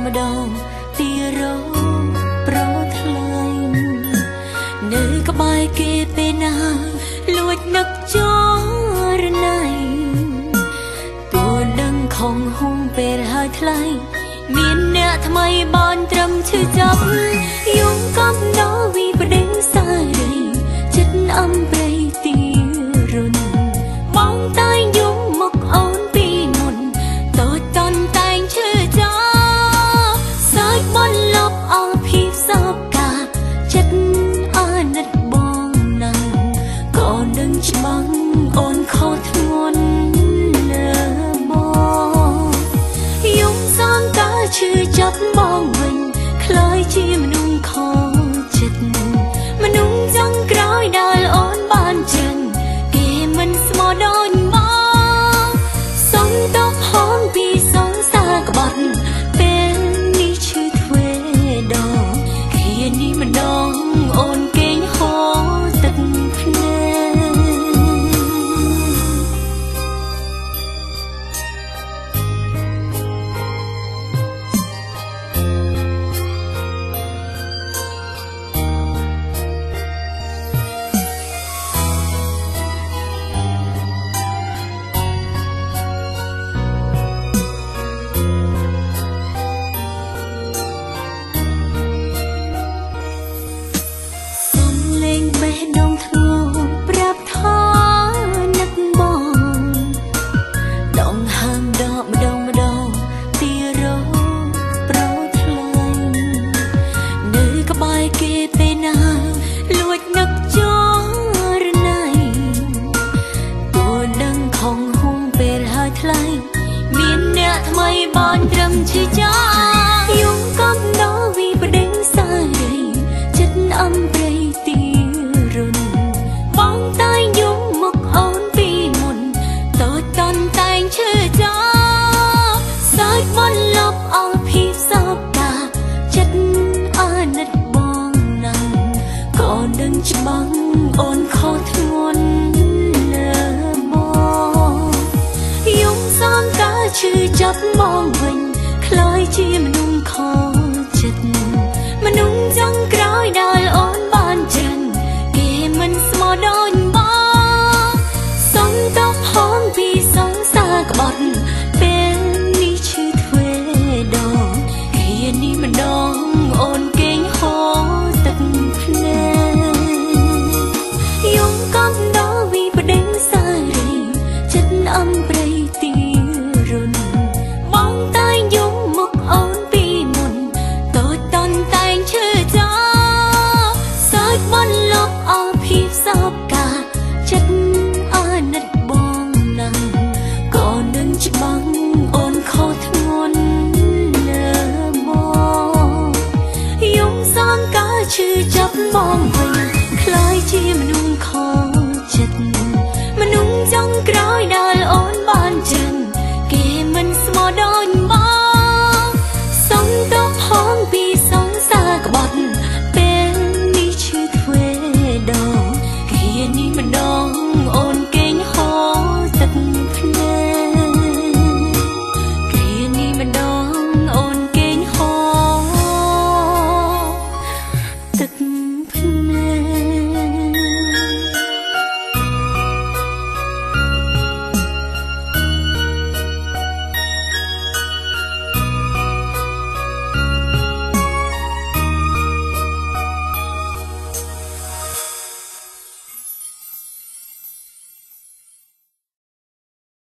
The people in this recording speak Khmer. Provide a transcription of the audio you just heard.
ម្ដងទីរោប្រថ្លៃនៅក្បែរគេពេលណាលួចនឹកចរណៃទួនឹងខំហុំពេលហើយថ្លៃមានអ្នកថ្មីបានត្រឹមឈឺចាប់យំកំដោវីប្រដេញសារីចិត្តអំព្រៃទីរុនបងតែយំមកអូនពីមុនតូចតន់តែងឈឺចាប់សាច់បនលប់អស់ភាពសោកកាចិត្តអាណិតបងណាស់ក៏នឹងច្បាំងអូនខុសធ្ងន់លើបងយំសំកាឈឺចាប់បងវិញខ្លាយជាមនុស្សខកចិត្តមនុស្សចង់ក្រោយដែលអូនបានចឹងគេមិនស្មោះដូចមកសុំតបហូនពីសងសាក្បត់ពេលនេះឈឺទ្វេដងគ្នានេះម្ដងអូនគេងហូរទឹកភ្នែកមានអ្នកថ្មីបានត្រឹមឈឺចាប់យំកំដោវីប្រដេញសារីចិត្តអំព្រៃទីរុនបងតែយំមកអូនពីមុនតូចតន់តែងឈឺចាប់សាច់បនលប់អស់ភាពសោកកាចិត្តអាណិតបងណាស់ក៏នឹងច្បាំងអូនខុសធ្ងន់លើបងយំសំកាឈឺចាប់បងវិញខ្លាយជាមនុស្សខកចិត្តមនុស្សចង់ក្រោយដែលអូនបានចឹងគេមិនស្មោះដូចបងសុំតបហូនពីសងសាក្បត់ពេលនេះឈឺទ្វេដងគ្នានេះម្ដងអូនគេងហូរទឹកភ្នែកយំកំដោវីប្រដេញសារីចិត្តអំព្រៃទីរុនបងតែយំមកអូនពីមុនតូចតន់តែងឈឺចាប់សាច់បនលប់អស់ភាពសោកកាចិត្តអាណិតបងណាស់ក៏នឹងច្បាំងអូនខុសធ្ងន់លើបងយំសំកាឈឺចាប់បង